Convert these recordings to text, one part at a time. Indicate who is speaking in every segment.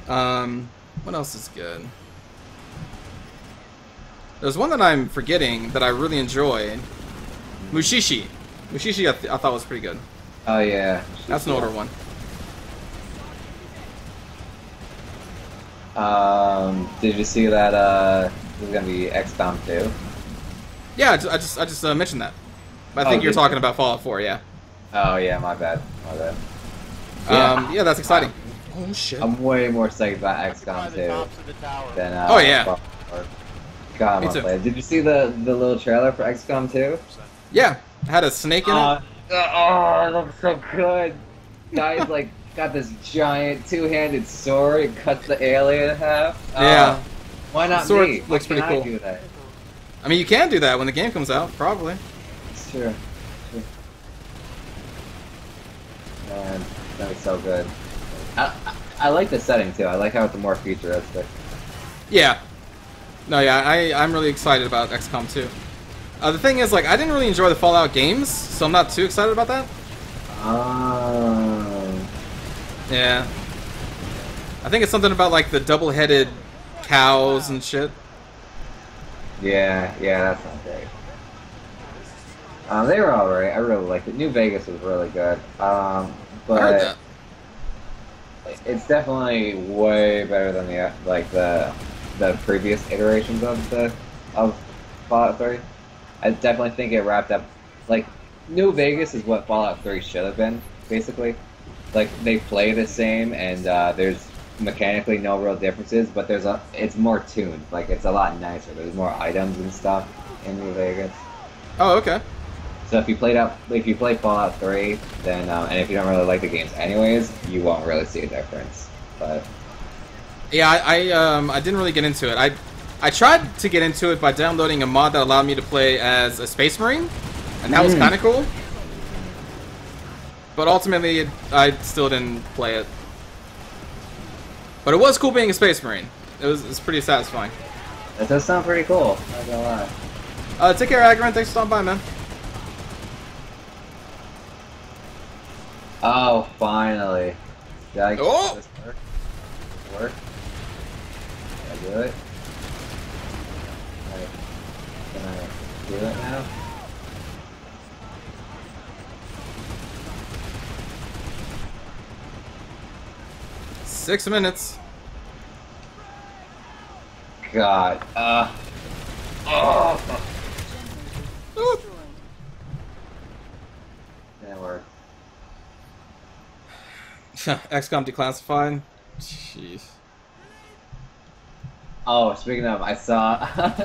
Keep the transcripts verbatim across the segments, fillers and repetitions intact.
Speaker 1: Um, what else is good? There's one that I'm forgetting that I really enjoy. Mushishi. Mushishi I, th I thought was pretty good.
Speaker 2: Oh yeah.
Speaker 1: That's an older one.
Speaker 2: Um, did you see that uh, this is gonna be X COM two?
Speaker 1: Yeah, I just I just, I just uh, mentioned that. But I
Speaker 2: Oh,
Speaker 1: think you're
Speaker 2: did
Speaker 1: talking
Speaker 2: you?
Speaker 1: about Fallout four, yeah.
Speaker 2: Oh yeah, my bad, my bad.
Speaker 1: Um, yeah, that's exciting. Oh shit.
Speaker 2: I'm way more psyched about X COM two than uh,
Speaker 1: Oh, yeah.
Speaker 2: Fallout four. God,
Speaker 1: Me
Speaker 2: I'm
Speaker 1: too.
Speaker 2: play. Did you see the the little trailer for X COM two?
Speaker 1: Yeah, it had a snake in it.
Speaker 2: Uh, oh, it looks so good. Guy's like got this giant two-handed sword and cuts the alien in half. Uh,
Speaker 1: Yeah.
Speaker 2: Why not
Speaker 1: Sword
Speaker 2: me?
Speaker 1: looks
Speaker 2: Why
Speaker 1: pretty
Speaker 2: can't I
Speaker 1: cool.
Speaker 2: do that?
Speaker 1: I mean, you can do that when the game comes out, probably.
Speaker 2: It's true. It's true. Man, that is so good. I, I I like the setting too. I like how it's more futuristic.
Speaker 1: Yeah. No, yeah, I, I'm really excited about X COM two. Uh, the thing is, like, I didn't really enjoy the Fallout games, so I'm not too excited about that.
Speaker 2: Um.
Speaker 1: Yeah. I think it's something about, like, the double-headed cows and shit.
Speaker 2: Yeah, yeah, that's not great. Um, they were alright. I really liked it. New Vegas was really good. Um,
Speaker 1: I heard
Speaker 2: but
Speaker 1: that.
Speaker 2: it's definitely way better than the like the the previous iterations of the of Fallout three. I definitely think it wrapped up like New Vegas is what Fallout three should have been, basically. Like they play the same, and uh, there's mechanically no real differences, but there's a it's more tuned. Like it's a lot nicer. There's more items and stuff in New Vegas.
Speaker 1: Oh, okay.
Speaker 2: So if you played out, if you play Fallout three, then um, and if you don't really like the games anyways, you won't really see a difference. But
Speaker 1: Yeah, I, I, um, I didn't really get into it. I, I tried to get into it by downloading a mod that allowed me to play as a Space Marine, and that was
Speaker 2: Mm.
Speaker 1: kind of cool. But ultimately, it, I still didn't play it. But it was cool being a Space Marine. It was, it was pretty satisfying.
Speaker 2: that does sound pretty cool. Not gonna lie.
Speaker 1: Uh, take care, Agron. Thanks for stopping by, man.
Speaker 2: Oh, finally! Did I
Speaker 1: Oh!
Speaker 2: this work? Work? Did I do it? Can I, can I do it now?
Speaker 1: Six minutes.
Speaker 2: God. Uh. Oh.
Speaker 1: Ooh.
Speaker 2: Didn't work.
Speaker 1: X COM declassified. Jeez.
Speaker 2: Oh, speaking of, I saw.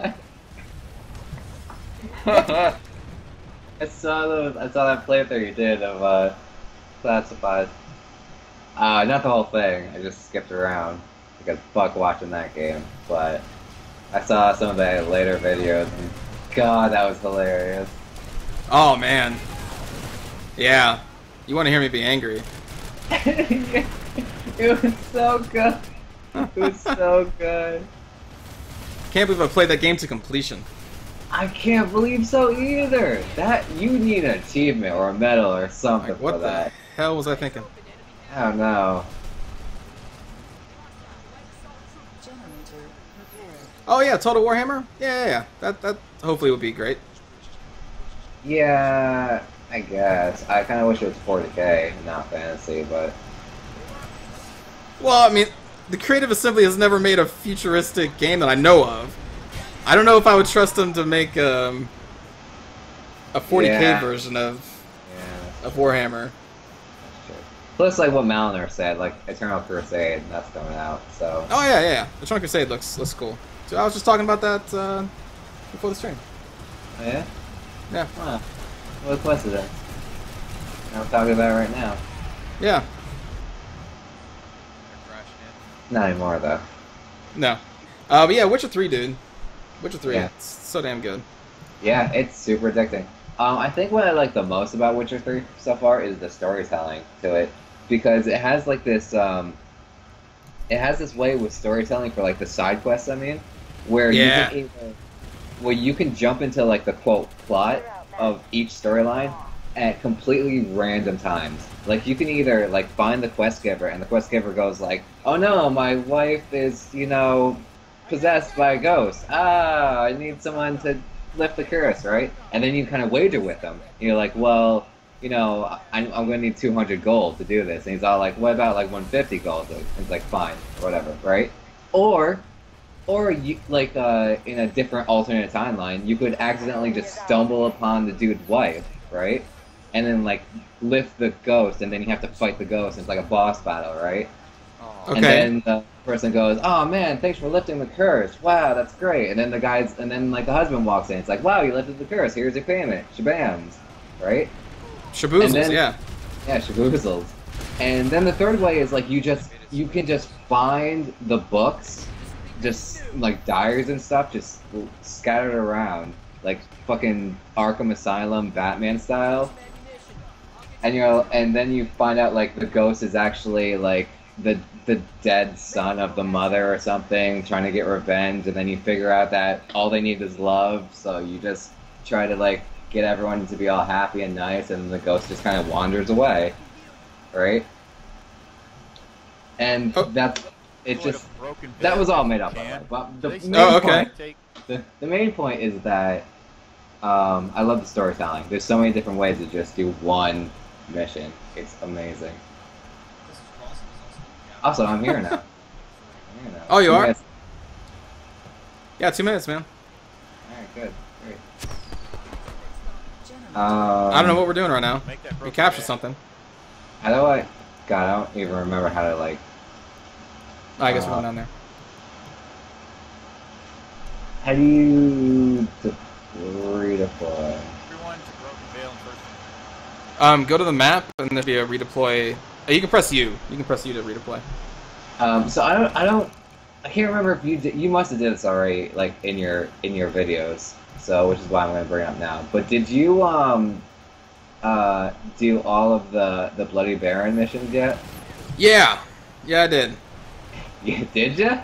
Speaker 2: I saw those. I saw that playthrough you did of uh, Classified. Uh, not the whole thing. I just skipped around because fuck watching that game. But I saw some of the later videos, and God, that was hilarious.
Speaker 1: Oh, man. Yeah. You want to hear me be angry.
Speaker 2: It was so good. It was so good.
Speaker 1: Can't believe I played that game to completion.
Speaker 2: I can't believe so either. That you need an achievement or a medal or something
Speaker 1: Like, what
Speaker 2: for
Speaker 1: the
Speaker 2: that.
Speaker 1: hell was I thinking?
Speaker 2: I don't know.
Speaker 1: Oh yeah, Total Warhammer. Yeah, yeah, yeah. That that hopefully would be great.
Speaker 2: Yeah, I guess. I kind of wish it was forty K, not fantasy, but
Speaker 1: Well, I mean, the Creative Assembly has never made a futuristic game that I know of. I don't know if I would trust them to make um, a forty K
Speaker 2: Yeah.
Speaker 1: version of
Speaker 2: yeah.
Speaker 1: of Warhammer.
Speaker 2: That's true. Plus, like what Maliner said, like Eternal Crusade, that's coming out. So
Speaker 1: Oh yeah, yeah, yeah. The Trunk Crusade looks looks cool. So I was just talking about that uh, before the stream.
Speaker 2: oh, yeah,
Speaker 1: Yeah,
Speaker 2: huh. What a coincidence. I'm talking about it right now.
Speaker 1: yeah.
Speaker 2: Not anymore though.
Speaker 1: No, uh, but yeah, Witcher three, dude. Witcher three,
Speaker 2: Yeah.
Speaker 1: it's so damn good.
Speaker 2: Yeah, it's super addicting. Um, I think what I like the most about Witcher three so far is the storytelling to it, because it has like this, um, it has this way with storytelling for like the side quests. I mean, where
Speaker 1: Yeah.
Speaker 2: you can either, where you can jump into like the quote plot of each storyline, at completely random times. Like, you can either, like, find the quest giver, and the quest giver goes like, oh no, my wife is, you know, possessed by a ghost. Ah, I need someone to lift the curse, right? And then you kind of wager with them. And you're like, well, you know, I'm, I'm going to need two hundred gold to do this. And he's all like, what about, like, one hundred fifty gold? And it's like, fine, whatever, right? Or... Or, you, like, uh, in a different alternate timeline, you could accidentally just stumble upon the dude's wife, right? And then, like, lift the ghost, and then you have to fight the ghost. It's like a boss battle, right?
Speaker 1: Okay.
Speaker 2: And then the person goes, oh, man, thanks for lifting the curse. Wow, that's great. And then the guy's, and then, like, the husband walks in. It's like, wow, you lifted the curse. Here's your payment. Shabams. Right?
Speaker 1: Shaboozles,
Speaker 2: then,
Speaker 1: yeah.
Speaker 2: Yeah, shaboozles. And then the third way is, like, you just, you can just find the books, just like diaries and stuff just scattered around like fucking Arkham Asylum Batman style, and you know and then you find out like the ghost is actually like the the dead son of the mother or something trying to get revenge, and then you figure out that all they need is love, so you just try to like get everyone to be all happy and nice, and the ghost just kind of wanders away, right? And
Speaker 1: oh.
Speaker 2: that's It just that was all made up. By the way. But the main
Speaker 1: oh, okay.
Speaker 2: Point, the, the main point is that um, I love the storytelling. There's so many different ways to just do one mission. It's amazing. Also, I'm here now. I'm here now.
Speaker 1: Oh, you
Speaker 2: two
Speaker 1: are?
Speaker 2: Minutes.
Speaker 1: Yeah, two minutes, man.
Speaker 2: Alright, good. Great. Um,
Speaker 1: I don't know what we're doing right now. We captured something.
Speaker 2: How do I... God, I don't even remember how to, like...
Speaker 1: I guess
Speaker 2: uh,
Speaker 1: we're going down there.
Speaker 2: How do you redeploy?
Speaker 1: Um, go to the map and there'll be a redeploy. Oh, you can press U. You can press U to redeploy.
Speaker 2: Um, so I don't, I don't, I can't remember if you did, you must have did this already, like in your in your videos. So which is why I'm going to bring it up now. But did you um, uh, do all of the the Bloody Baron missions yet?
Speaker 1: Yeah, yeah, I did.
Speaker 2: Yeah, did you?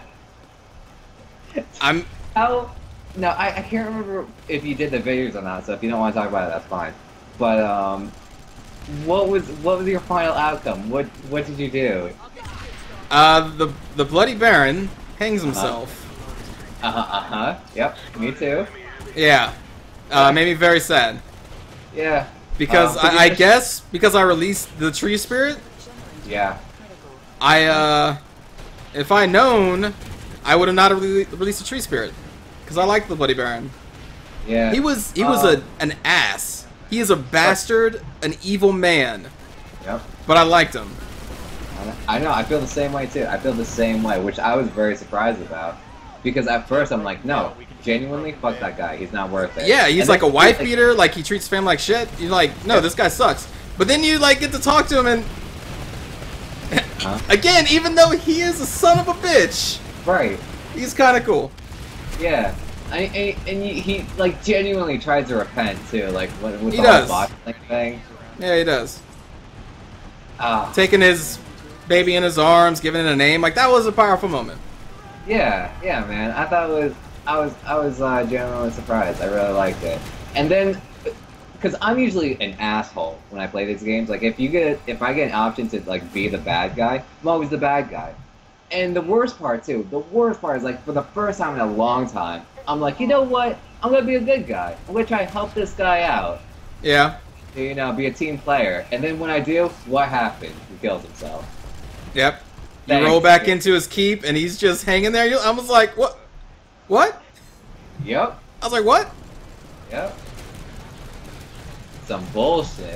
Speaker 1: I'm.
Speaker 2: How? No, I, I can't remember if you did the videos or not. So if you don't want to talk about it, that's fine. But um, what was what was your final outcome? What what did you do?
Speaker 1: Uh, the the Bloody Baron hangs himself.
Speaker 2: Uh huh. Uh huh. Yep. Me too.
Speaker 1: Yeah. Uh, made me very sad.
Speaker 2: Yeah.
Speaker 1: Because
Speaker 2: um,
Speaker 1: I, I guess because I released the tree spirit.
Speaker 2: Yeah.
Speaker 1: I uh, if I known, I would have not re released the tree spirit. Because I like the Bloody Baron.
Speaker 2: Yeah.
Speaker 1: He was he was
Speaker 2: um,
Speaker 1: a an ass. He is a bastard, an evil man.
Speaker 2: Yep.
Speaker 1: But I liked him.
Speaker 2: I know. I feel the same way too. I feel the same way, which I was very surprised about. Because at first I'm like, no, genuinely, fuck that guy. He's not worth it.
Speaker 1: Yeah, he's
Speaker 2: and
Speaker 1: like
Speaker 2: then,
Speaker 1: a wife
Speaker 2: like,
Speaker 1: beater. Like he treats family like shit. You're like, no, this guy sucks. But then you like get to talk to him and. Huh? Again, even though he is a son of a bitch,
Speaker 2: right?
Speaker 1: He's kind of cool.
Speaker 2: Yeah, I, I, and he, he like genuinely tries to repent too, like with, with
Speaker 1: he
Speaker 2: the
Speaker 1: does.
Speaker 2: whole bot thing.
Speaker 1: Yeah, he does.
Speaker 2: Ah,
Speaker 1: taking his baby in his arms, giving it a name, like that was a powerful moment.
Speaker 2: Yeah, yeah, man. I thought it was, I was, I was uh, genuinely surprised. I really liked it, and then. Because I'm usually an asshole when I play these games. Like, if you get, if I get an option to like be the bad guy, I'm always the bad guy. And the worst part too, the worst part is like for the first time in a long time, I'm like, you know what? I'm gonna be a good guy. I'm gonna try to help this guy out.
Speaker 1: Yeah.
Speaker 2: You know, be a team player. And then when I do, what happens? He kills himself.
Speaker 1: Yep. You
Speaker 2: Thanks.
Speaker 1: roll back into his keep, and he's just hanging there. I was like, what? What?
Speaker 2: Yep.
Speaker 1: I was like, what?
Speaker 2: Yep. Some bullshit.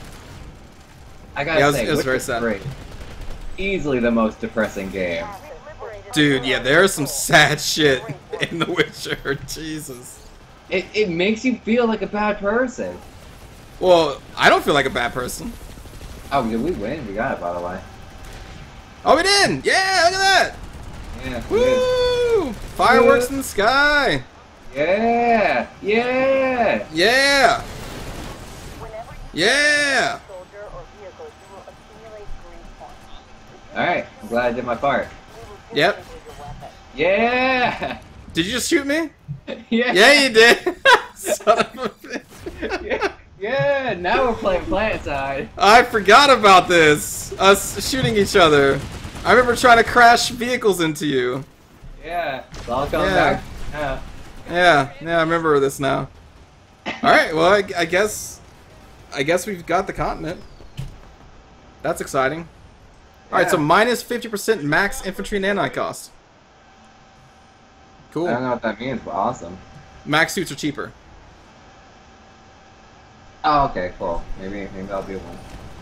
Speaker 2: I gotta
Speaker 1: yeah, it was,
Speaker 2: say,
Speaker 1: it was very
Speaker 2: Witcher
Speaker 1: sad.
Speaker 2: three, easily the most depressing game.
Speaker 1: Dude, yeah, there's some sad shit in The Witcher. Jesus.
Speaker 2: It it makes you feel like a bad person.
Speaker 1: Well, I don't feel like a bad person.
Speaker 2: Oh, did we win? We got it, by the way.
Speaker 1: Oh, we did! Yeah, look at that!
Speaker 2: Yeah.
Speaker 1: Woo! Fireworks yeah. in the sky!
Speaker 2: Yeah! Yeah!
Speaker 1: Yeah! Yeah!
Speaker 2: Alright, I'm glad I did my part.
Speaker 1: Yep.
Speaker 2: Yeah!
Speaker 1: Did you just shoot me?
Speaker 2: Yeah!
Speaker 1: Yeah, you did! Son of a bitch.
Speaker 2: Yeah, Yeah, now we're playing Planetside.
Speaker 1: I forgot about this. Us shooting each other. I remember trying to crash vehicles into you.
Speaker 2: Yeah, it's all coming
Speaker 1: Yeah.
Speaker 2: back. Yeah.
Speaker 1: Yeah, yeah, I remember this now. All right, well, I, I guess, I guess we've got the continent. That's exciting. All right, so
Speaker 2: Yeah.
Speaker 1: minus fifty percent max infantry nanite cost. Cool.
Speaker 2: I don't know what that means, but awesome.
Speaker 1: Max suits are cheaper.
Speaker 2: Oh, okay, cool. Maybe maybe I'll do one.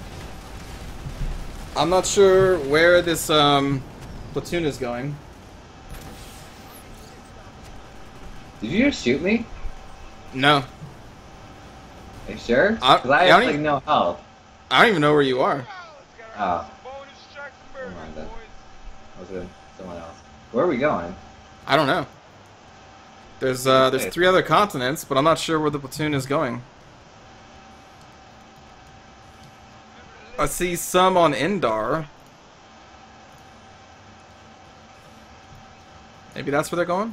Speaker 1: I'm not sure where this um, platoon is going.
Speaker 2: Did you just shoot me?
Speaker 1: No,
Speaker 2: Are you sure?
Speaker 1: I-
Speaker 2: Because I,
Speaker 1: I
Speaker 2: have
Speaker 1: don't
Speaker 2: like
Speaker 1: even-
Speaker 2: no health.
Speaker 1: I don't even know where you are.
Speaker 2: Oh. Never mind then. Was it someone else? Where are we going?
Speaker 1: I don't know. There's uh, there's three other continents, but I'm not sure where the platoon is going. I see some on Indar. Maybe that's where they're going?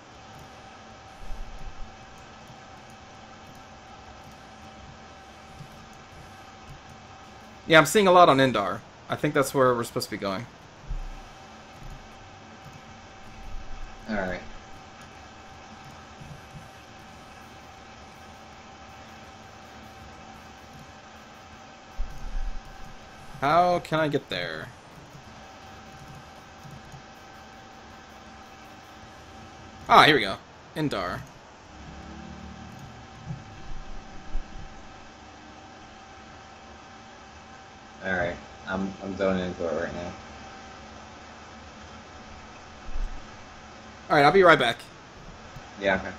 Speaker 1: Yeah, I'm seeing a lot on Indar. I think that's where we're supposed to be going.
Speaker 2: Alright.
Speaker 1: How can I get there? Ah, here we go. Indar.
Speaker 2: Alright. I'm I'm zoning into it right now.
Speaker 1: Alright, I'll be right back.
Speaker 2: Yeah, okay.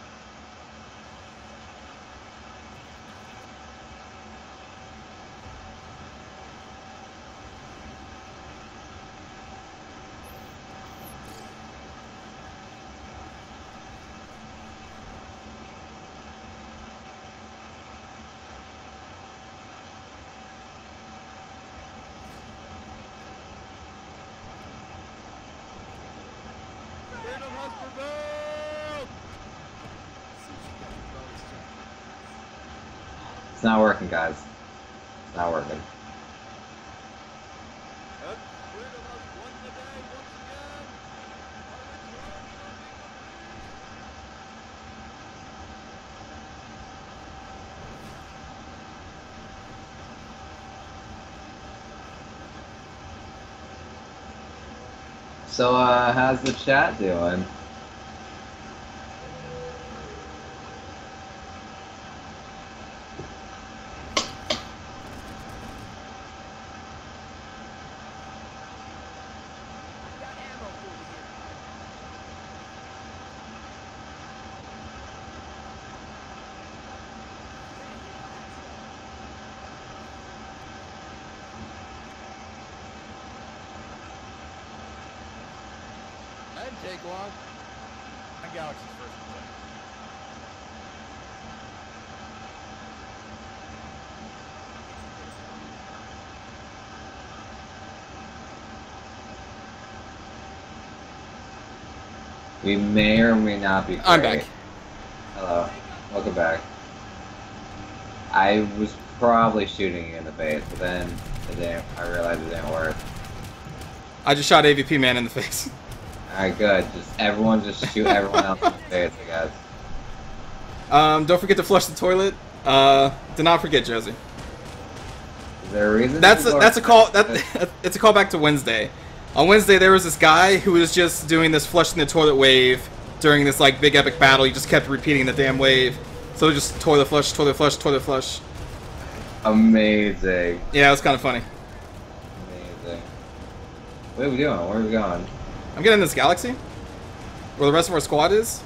Speaker 2: It's not working, guys. It's not working. So, uh, how's the chat doing?
Speaker 3: That didn't take long. My Galaxy's first play.
Speaker 2: We may or may not be great.
Speaker 1: I'm back.
Speaker 2: Hello. Welcome back. I was probably shooting you in the face, but then it didn't, I realized it didn't work.
Speaker 1: I just shot A V P man in the face.
Speaker 2: Alright, good. Just everyone just shoot everyone else in the face, I guess.
Speaker 1: Um, don't forget to flush the toilet. Uh, do not forget, Josie.
Speaker 2: Is there a reason?
Speaker 1: That's a,
Speaker 2: people
Speaker 1: that's a
Speaker 2: are-
Speaker 1: call. That it's a call back to Wednesday. On Wednesday, there was this guy who was just doing this flushing the toilet wave during this like big epic battle. He just kept repeating the damn wave. So just toilet flush, toilet flush, toilet flush.
Speaker 2: Amazing.
Speaker 1: Yeah, it was kind of funny.
Speaker 2: Amazing. What are we doing? Where are we going?
Speaker 1: I'm getting this galaxy where the rest of our squad is.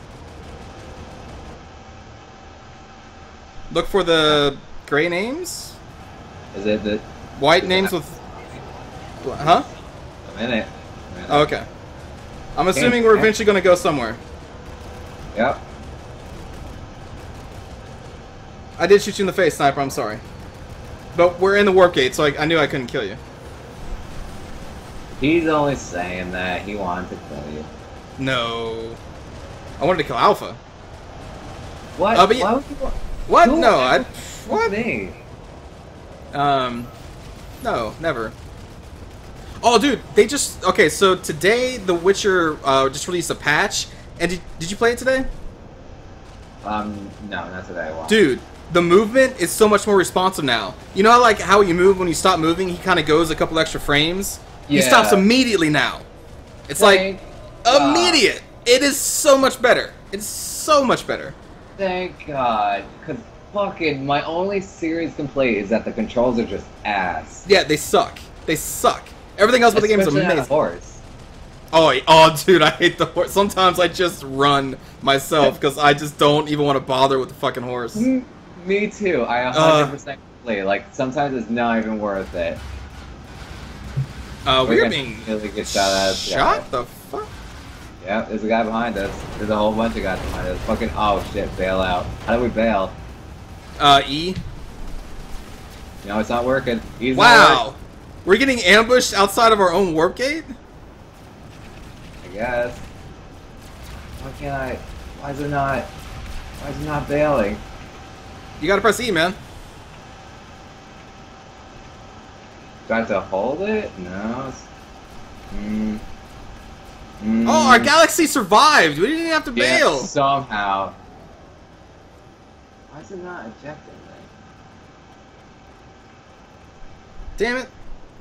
Speaker 1: Look for the gray names,
Speaker 2: Is it the...
Speaker 1: white names with, huh?
Speaker 2: A minute. A minute.
Speaker 1: Oh, okay. I'm assuming we're eventually going to go somewhere.
Speaker 2: Yep.
Speaker 1: I did shoot you in the face, sniper. I'm sorry, but we're in the warp gate, so I, I knew I couldn't kill you.
Speaker 2: He's only saying that. He wanted to kill you.
Speaker 1: No, I wanted to kill Alpha.
Speaker 2: What?
Speaker 1: Uh, but yeah-
Speaker 2: Why would you want...
Speaker 1: What?
Speaker 2: Who
Speaker 1: No, I.
Speaker 2: ever
Speaker 1: What?
Speaker 2: Me?
Speaker 1: Um, no, never. Oh, dude, they just okay. So today, The Witcher uh, just released a patch, and did, did you play it today?
Speaker 2: Um, no, not today. Wow.
Speaker 1: Dude, the movement is so much more responsive now. You know how like how you move when you stop moving, he kind of goes a couple extra frames. He
Speaker 2: Yeah.
Speaker 1: stops immediately now. It's
Speaker 2: Thank
Speaker 1: like
Speaker 2: God.
Speaker 1: immediate. It is so much better. It's so much better.
Speaker 2: Thank God, because fucking my only serious complaint is that the controls are just ass.
Speaker 1: Yeah, they suck. They suck. Everything else about the game is
Speaker 2: Especially on a
Speaker 1: amazing.
Speaker 2: horse.
Speaker 1: Oh, oh, dude, I hate the horse. Sometimes I just run myself because I just don't even want to bother with the fucking horse.
Speaker 2: Mm, Me too. I one hundred percent agree. Like sometimes it's not even worth it.
Speaker 1: Uh,
Speaker 2: We're
Speaker 1: we're
Speaker 2: gonna
Speaker 1: being
Speaker 2: really get shot at.
Speaker 1: shot. The fuck?
Speaker 2: Yeah, there's a guy behind us. There's a whole bunch of guys behind us. Fucking oh shit, bail out. How do we bail?
Speaker 1: Uh, E.
Speaker 2: No, it's not working. He's not
Speaker 1: Wow,
Speaker 2: working,
Speaker 1: we're getting ambushed outside of our own warp gate.
Speaker 2: I guess. Why can't I? Why is it not? Why is it not bailing?
Speaker 1: You gotta press E, man.
Speaker 2: Do I have to hold it? No. It's... Mm. Mm.
Speaker 1: Oh, our galaxy survived. We didn't even have to
Speaker 2: Yeah,
Speaker 1: bail.
Speaker 2: somehow. Why is it not ejecting me?
Speaker 1: Damn it.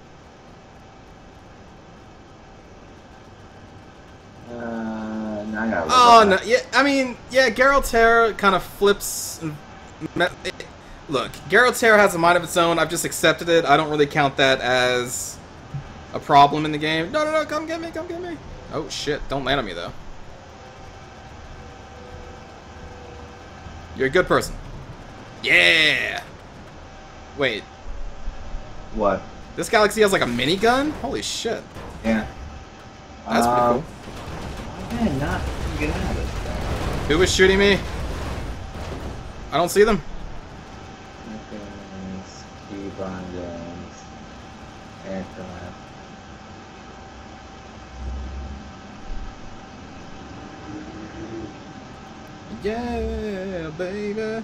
Speaker 2: Uh, now I gotta look
Speaker 1: Oh
Speaker 2: up
Speaker 1: no,
Speaker 2: that.
Speaker 1: yeah. I mean, yeah. Geraltera kind of flips. and me- it- Look, Geraltera has a mind of its own. I've just accepted it. I don't really count that as a problem in the game. No, no, no. Come get me. Come get me. Oh shit! Don't land on me though. You're a good person. Yeah. Wait.
Speaker 2: What?
Speaker 1: This galaxy has like a minigun? Holy shit.
Speaker 2: Yeah.
Speaker 1: That's
Speaker 2: Um,
Speaker 1: pretty
Speaker 2: Why can I not get out of this thing?
Speaker 1: cool. Who was shooting me? I don't see them.
Speaker 2: Weapons, key bindings, aircraft.
Speaker 1: Yeah, baby.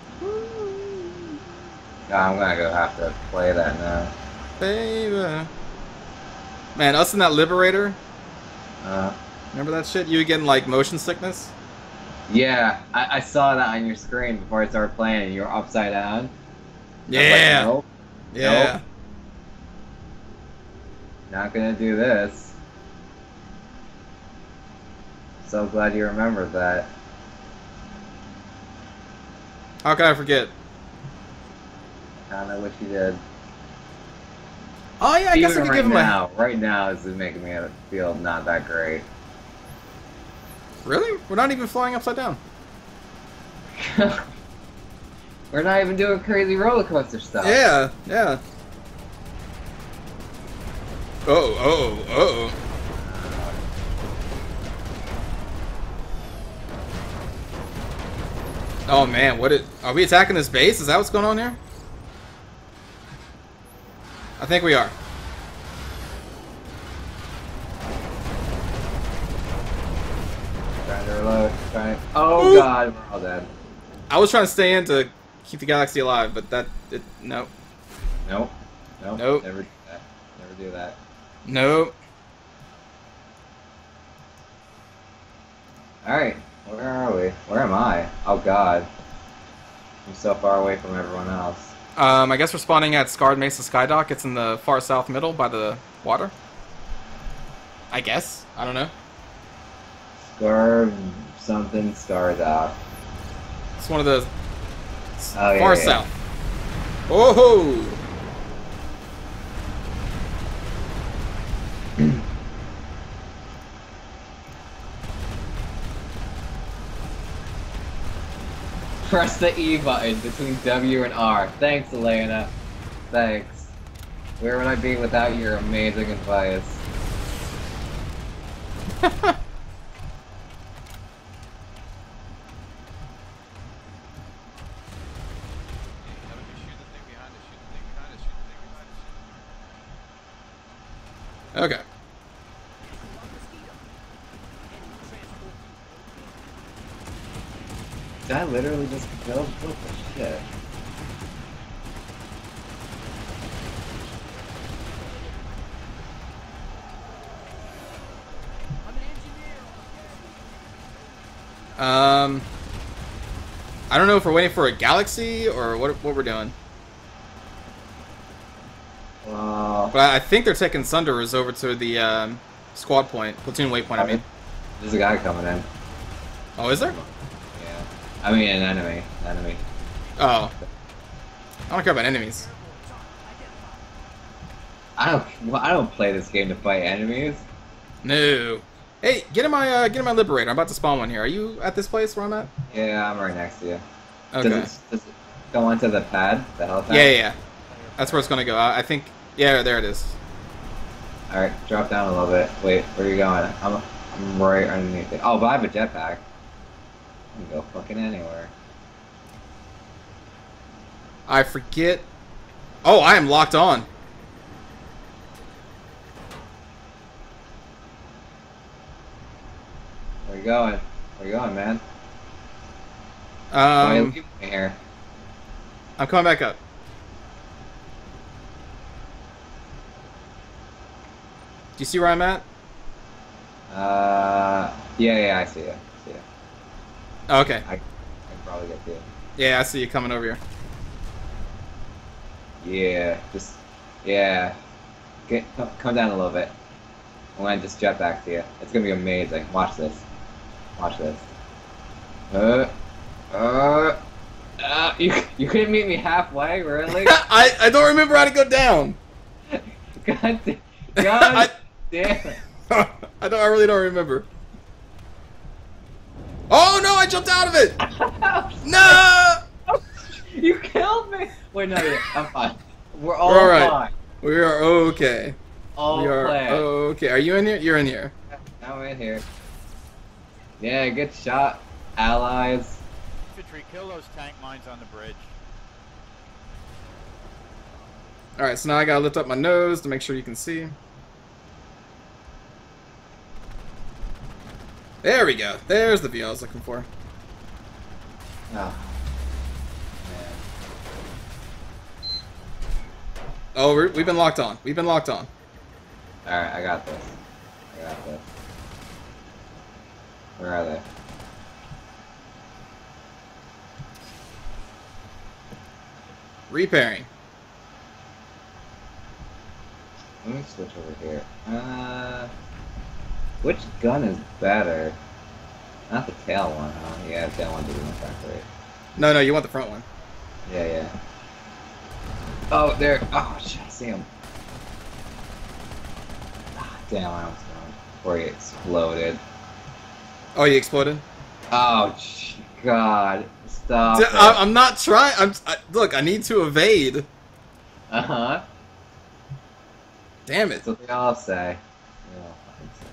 Speaker 2: Yeah, I'm gonna go have to play that now.
Speaker 1: Baby. Man, us and that Liberator.
Speaker 2: Uh,
Speaker 1: Remember that shit? You were getting like motion sickness?
Speaker 2: yeah, I, I saw that on your screen before I started playing, and you were upside down. I was
Speaker 1: Yeah.
Speaker 2: like, nope,
Speaker 1: Yeah.
Speaker 2: Nope. not gonna do this. So glad you remembered that.
Speaker 1: How could I forget?
Speaker 2: Kinda wish you did.
Speaker 1: Oh yeah, I guess I
Speaker 2: Even
Speaker 1: could
Speaker 2: right
Speaker 1: give him a...
Speaker 2: now, right now is making me feel not that great.
Speaker 1: Really? We're not even flying upside down.
Speaker 2: We're not even doing crazy roller coaster stuff.
Speaker 1: Yeah, yeah. Oh, oh, oh. Oh man, what it? Are we attacking this base? Is that what's going on here? I think we are.
Speaker 2: Trying to reload. Trying. Oh
Speaker 1: Ooh.
Speaker 2: god, we're all dead.
Speaker 1: I was trying to stay in to keep the galaxy alive, but that it no,
Speaker 2: Nope. Nope.
Speaker 1: Nope.
Speaker 2: Never do that. Never do that.
Speaker 1: no.
Speaker 2: Alright, where are we? Where am I? Oh god. I'm so far away from everyone else.
Speaker 1: Um, I guess we're spawning at Scarred Mesa Skydock. It's in the far south middle by the water. I guess. I don't know.
Speaker 2: Scar something starred off.
Speaker 1: It's one of the
Speaker 2: Oh, yeah,
Speaker 1: far
Speaker 2: yeah.
Speaker 1: south. Oh ho!
Speaker 2: Press the E button between W and R. Thanks, Elena. Thanks. Where would I be without your amazing advice?
Speaker 1: Okay.
Speaker 2: Did I literally just kill? What the shit?
Speaker 1: Um, I don't know if we're waiting for a galaxy or what. What we're doing.
Speaker 2: Wow.
Speaker 1: But I I think they're taking Sunderers over to the um, squad point, platoon waypoint. I mean,
Speaker 2: There's a guy coming in.
Speaker 1: oh, is there?
Speaker 2: Yeah. I mean, an enemy. An enemy.
Speaker 1: Oh, I don't care about enemies.
Speaker 2: I don't. Well, I don't play this game to fight enemies.
Speaker 1: No. Hey, get in my uh, get in my liberator. I'm about to spawn one here. Are you at this place where I'm at?
Speaker 2: Yeah, I'm right next to you.
Speaker 1: Okay.
Speaker 2: Does it, does it go onto the pad? The helipad?
Speaker 1: Yeah, yeah, yeah. That's where it's gonna go. I, I think. Yeah, there it is.
Speaker 2: All right, drop down a little bit. Wait, where are you going? I'm, I'm right underneath it. Oh, but I have a jetpack. I can go fucking anywhere.
Speaker 1: I forget. Oh, I am locked on.
Speaker 2: Where you going? Where you going, man? Why are you
Speaker 1: Um,
Speaker 2: leaving me here?
Speaker 1: I'm coming back up. Do you see where I'm at?
Speaker 2: Uh, yeah, yeah, I see you. I see you.
Speaker 1: Oh, okay.
Speaker 2: I, I can probably get to you.
Speaker 1: Yeah, I see you coming over here.
Speaker 2: Yeah, just, yeah. Get, come, come down a little bit. I'm gonna just jet back to you. It's gonna be amazing. Watch this. Watch this. Uh, uh, uh, you, you couldn't meet me halfway, really?
Speaker 1: I, I don't remember how to go down.
Speaker 2: God, da- God
Speaker 1: I,
Speaker 2: damn it.
Speaker 1: I don't. I really don't remember. Oh no! I jumped out of it. No!
Speaker 2: You killed me! Wait, no, yeah, I'm fine. We're all
Speaker 1: We're all right.
Speaker 2: fine.
Speaker 1: We are okay.
Speaker 2: All
Speaker 1: we are
Speaker 2: planned.
Speaker 1: okay. Are you in here? You're in here.
Speaker 2: I'm in here. Yeah, good shot, allies.
Speaker 3: Infantry, kill those tank mines on the bridge.
Speaker 1: All right. So now I gotta lift up my nose to make sure you can see. There we go. There's the view I was looking for.
Speaker 2: Oh, man.
Speaker 1: Oh, we're, we've been locked on. We've been locked on.
Speaker 2: Alright, I got this. I got this. Where are they?
Speaker 1: Repairing.
Speaker 2: Let me switch over here. Uh, which gun is better? Not the tail one, huh? Yeah, the tail one doesn't affect right.
Speaker 1: No, no. You want the front one.
Speaker 2: Yeah, yeah. Oh, there. Oh, shit, I see him. Ah, damn, I almost got him before he exploded.
Speaker 1: Oh, you exploded.
Speaker 2: Oh, sh- God. Stop.
Speaker 1: D-
Speaker 2: it.
Speaker 1: I, I'm not trying. I'm. I, look, I need to evade.
Speaker 2: Uh huh.
Speaker 1: Damn it.
Speaker 2: That's what they all say. They all fucking say.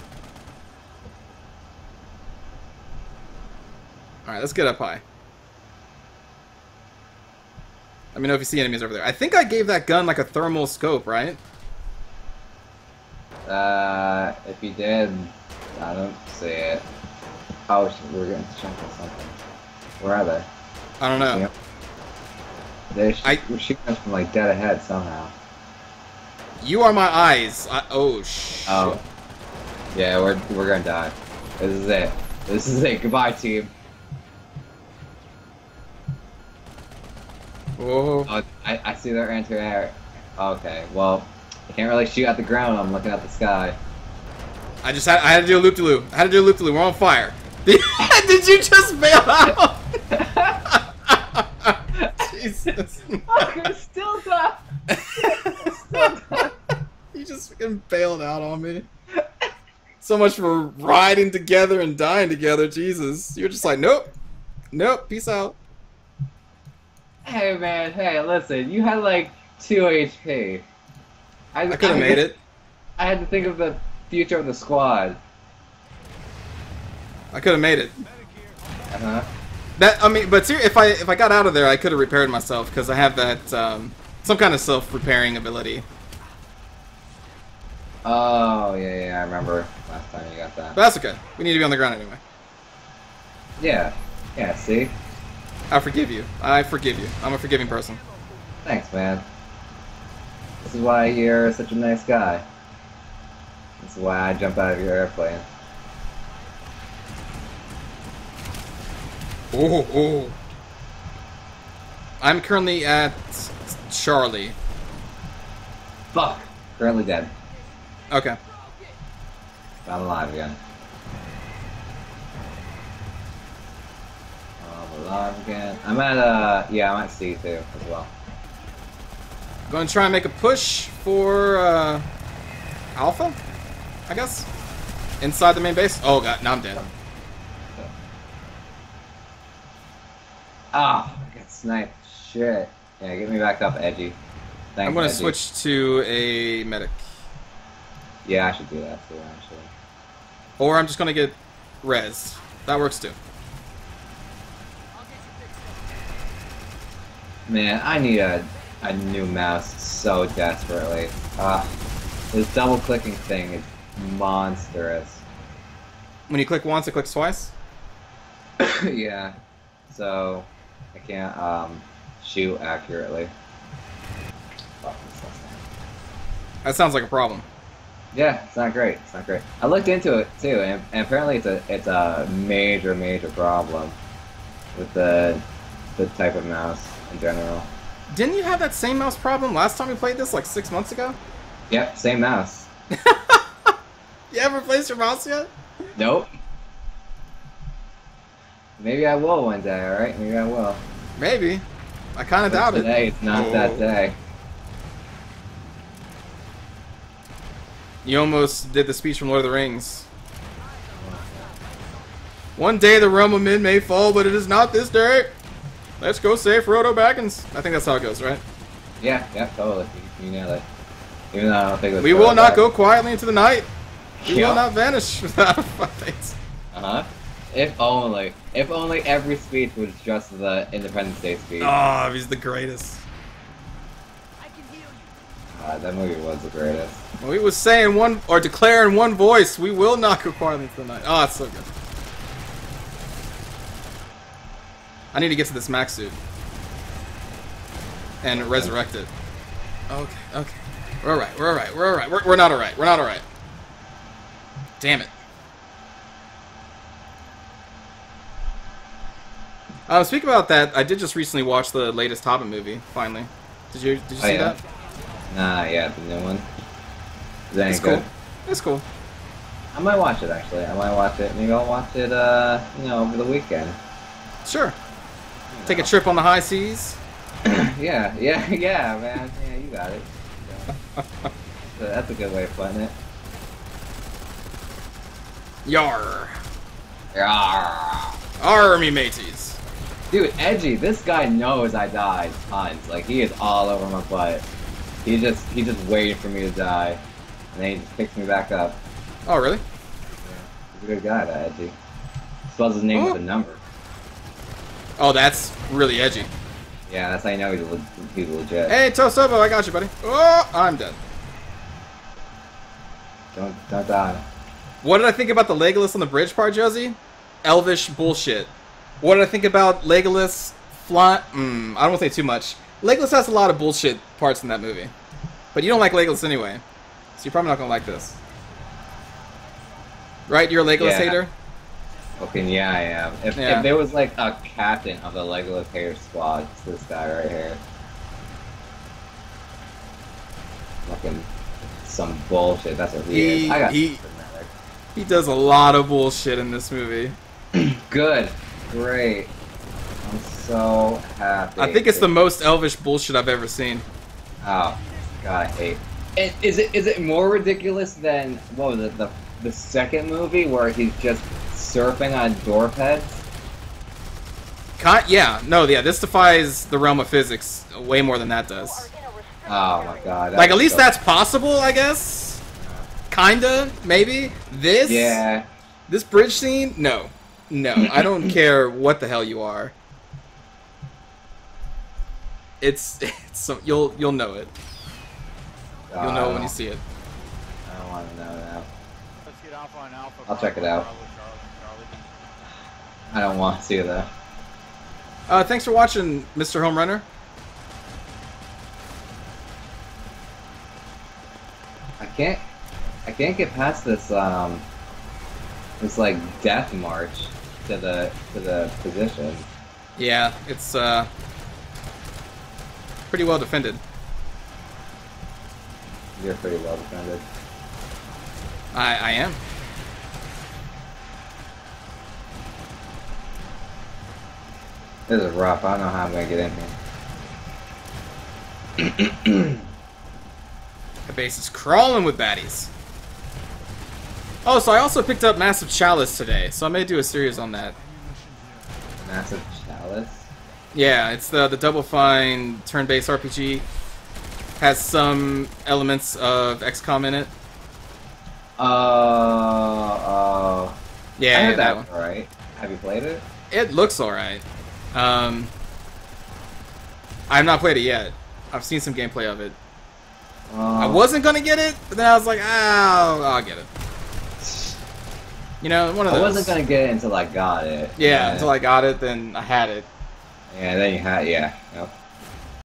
Speaker 1: All right, let's get up high. Let me know if you see enemies over there. I think I gave that gun like a thermal scope, right?
Speaker 2: Uh, if you did, I don't see it. Oh, shit, we're getting shot or something. Where are they?
Speaker 1: I don't know.
Speaker 2: Yep. They're sh
Speaker 1: I-
Speaker 2: we're shooting us from like dead ahead somehow.
Speaker 1: You are my eyes. I, oh shit.
Speaker 2: Oh. Yeah, we're we're gonna die. This is it. This is it. Goodbye, team.
Speaker 1: Whoa.
Speaker 2: Oh, I, I see their anti-air. Okay, well, I can't really shoot at the ground. I'm looking at the sky.
Speaker 1: I just had. I had to do a loop de loop. I had to do a loop de loop. We're on fire. Did, did you just bail out? Jesus.
Speaker 2: I'm still die. Still die.
Speaker 1: You just fucking bailed out on me. So much for riding together and dying together. Jesus. You're just like, nope. Nope. Peace out.
Speaker 2: Hey man, hey, listen. You had like two H P. I,
Speaker 1: I could have made it.
Speaker 2: I had to think of the future of the squad.
Speaker 1: I could have made it.
Speaker 2: Uh huh.
Speaker 1: That I mean, but ser- if I if I got out of there, I could have repaired myself because I have that um, some kind of self-repairing ability.
Speaker 2: Oh yeah, yeah, I remember last time you got that.
Speaker 1: But that's okay. We need to be on the ground anyway.
Speaker 2: Yeah, yeah. See,
Speaker 1: I forgive you. I forgive you. I'm a forgiving person.
Speaker 2: Thanks, man. This is why you're such a nice guy. This is why I jump out of your airplane.
Speaker 1: Oh, oh. I'm currently at Charlie.
Speaker 2: Fuck! Currently dead.
Speaker 1: Okay.
Speaker 2: I'm alive again. I'm alive again. I'm at, uh, yeah, I'm at C two as well.
Speaker 1: Going to try and make a push for, uh, Alpha, I guess? Inside the main base? Oh god, now I'm dead.
Speaker 2: Ah, I got sniped. Shit. Yeah, get me back up, Edgy. Thanks,
Speaker 1: I'm going to
Speaker 2: Edgy.
Speaker 1: switch to a medic.
Speaker 2: Yeah, I should do that too, actually.
Speaker 1: Or I'm just going to get res. That works too.
Speaker 2: Man, I need a, a new mouse so desperately. Ah, this double clicking thing is monstrous.
Speaker 1: When you click once, it clicks twice?
Speaker 2: Yeah, so I can't um, shoot accurately. Fuck, this sucks.
Speaker 1: That sounds like a problem.
Speaker 2: Yeah, it's not great. It's not great. I looked into it too, and, and apparently it's a it's a major major problem with the the type of mouse in general.
Speaker 1: Didn't you have that same mouse problem last time we played this, like six months ago?
Speaker 2: Yep, same mouse.
Speaker 1: You ever replaced your mouse yet?
Speaker 2: Nope. Maybe I will one day. All right, maybe I will.
Speaker 1: Maybe. I kind of
Speaker 2: But
Speaker 1: doubt
Speaker 2: today
Speaker 1: it.
Speaker 2: it's not
Speaker 1: Oh.
Speaker 2: that day.
Speaker 1: You almost did the speech from Lord of the Rings. One day the realm of men may fall, but it is not this day. Let's go save Frodo Baggins. I think that's how it goes, right?
Speaker 2: Yeah, yeah, totally. You, you nailed it. Even though I don't think it was
Speaker 1: We will
Speaker 2: Frodo
Speaker 1: not
Speaker 2: Baggins.
Speaker 1: go quietly into the night. We
Speaker 2: Yeah.
Speaker 1: will not vanish without a fight.
Speaker 2: Uh-huh. If only. If only every speech was just the Independence Day speech.
Speaker 1: Oh, he's the greatest.
Speaker 2: Uh, that movie was the greatest.
Speaker 1: Well, he was saying one, or declare in one voice, we will not go quietly into the night. Oh, it's so good. I need to get to this max suit. And resurrect it. Okay, okay. We're alright, we're alright, we're alright. We're, we're not alright, we're not alright. Damn it. Uh, speaking about that, I did just recently watch the latest Hobbit movie, finally. Did you, did you
Speaker 2: Oh,
Speaker 1: see
Speaker 2: yeah?
Speaker 1: that?
Speaker 2: Nah, yeah, the new one. Is that any
Speaker 1: It's cool.
Speaker 2: good?
Speaker 1: It's cool.
Speaker 2: I might watch it, actually. I might watch it. Maybe I'll watch it, uh, you know, over the weekend.
Speaker 1: Sure.
Speaker 2: You
Speaker 1: Take a
Speaker 2: know.
Speaker 1: trip on the high seas.
Speaker 2: Yeah, yeah, yeah, man. Yeah, you got it. Yeah. So that's a good way of putting it.
Speaker 1: Yar.
Speaker 2: Yeah.
Speaker 1: Army mateys.
Speaker 2: Dude, Edgy, this guy knows I died tons. Like, he is all over my butt. He just, he's just waiting for me to die. And then he just picks me back up.
Speaker 1: Oh, really?
Speaker 2: Yeah. He's a good guy, that Edgy. Spells his name
Speaker 1: Oh.
Speaker 2: with a number.
Speaker 1: Oh, that's really edgy.
Speaker 2: Yeah, that's how you know he's, le he's legit.
Speaker 1: Hey, Tosobo, I got you, buddy. Oh, I'm dead.
Speaker 2: Don't, don't die.
Speaker 1: What did I think about the Legolas on the bridge part, Josie? Elvish bullshit. What did I think about Legolas fly? Mm, I don't want to say too much. Legolas has a lot of bullshit parts in that movie. But you don't like Legolas anyway. So you're probably not going to like this. Right? You're a Legolas
Speaker 2: Yeah.
Speaker 1: hater?
Speaker 2: Okay, yeah, I am. If,
Speaker 1: Yeah.
Speaker 2: if there was like a captain of the Legolas hater squad, it's this guy right here. Fucking some bullshit. That's what he,
Speaker 1: He-
Speaker 2: is. I got
Speaker 1: he-
Speaker 2: something better.
Speaker 1: He does a lot of bullshit in this movie.
Speaker 2: Good, great. I'm so happy.
Speaker 1: I think it's the most Elvish bullshit I've ever seen.
Speaker 2: Oh, God, I hate. And is it is it more ridiculous than what was it the the second movie where he's just surfing on dwarf heads?
Speaker 1: Con yeah, no, yeah, this defies the realm of physics way more than that does.
Speaker 2: Oh my God.
Speaker 1: Like, at
Speaker 2: that's
Speaker 1: least
Speaker 2: so-
Speaker 1: that's possible, I guess? Kinda, maybe? This?
Speaker 2: Yeah.
Speaker 1: This bridge scene? No. No, I don't care what the hell you are. It's, it's some, you'll, you'll know it. You'll know when you see it.
Speaker 2: I don't want to know now.
Speaker 3: Let's get Alpha on Alpha.
Speaker 2: I'll check it out.
Speaker 3: Charlie, Charlie, Charlie.
Speaker 2: I don't want to see that.
Speaker 1: Uh, thanks for watching, Mister Home Runner.
Speaker 2: I can't, I can't get past this, um, this like death march to the to the position.
Speaker 1: Yeah, it's uh, pretty well defended.
Speaker 2: You're pretty well defended.
Speaker 1: I I am.
Speaker 2: This is rough. I don't know how I'm gonna get in here.
Speaker 1: The base is crawling with baddies. Oh, so I also picked up Massive Chalice today, so I may do a series on that.
Speaker 2: Massive Chalice?
Speaker 1: Yeah, it's the the Double Fine turn-based R P G. Has some elements of X COM in it.
Speaker 2: Uh, uh...
Speaker 1: Yeah,
Speaker 2: I heard
Speaker 1: that
Speaker 2: that
Speaker 1: one.
Speaker 2: right. Have you played it?
Speaker 1: It looks alright. Um, I've not played it yet. I've seen some gameplay of it.
Speaker 2: Uh,
Speaker 1: I wasn't gonna get it, but then I was like, ah, I'll, I'll get it. You know, one of
Speaker 2: I
Speaker 1: those.
Speaker 2: wasn't gonna get it until I got it.
Speaker 1: Yeah,
Speaker 2: and-
Speaker 1: until I got it, then I had it.
Speaker 2: Yeah, then you had, yeah. Yep.